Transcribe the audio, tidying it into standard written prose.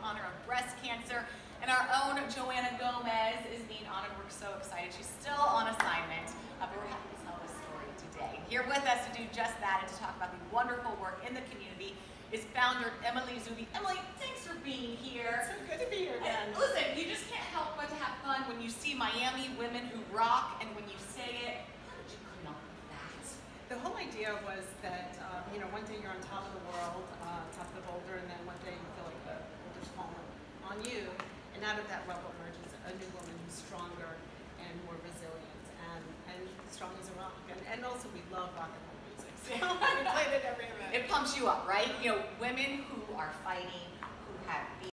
honor of breast cancer. And our own Johanna Gomez is being honored. We're so excited. She's still on assignment, but we're happy to tell this story today. Here with us to do just that and to talk about the wonderful work in the community is founder Emily Zuby. Emily, thanks for being here. It's so good to be here again. And listen, you just can't help but to have fun when you see Miami women who rock, and when you say it. How did you come up with that? The whole idea was that, one day you're on top of the world, top of the boulder, and then one day you feel like the boulder's falling on you. And out of that rubble emerges a new woman who's stronger and more resilient and strong as a rock. And also we love rock and roll music. So we played it every event. It pumps you up, right? You know, women who are fighting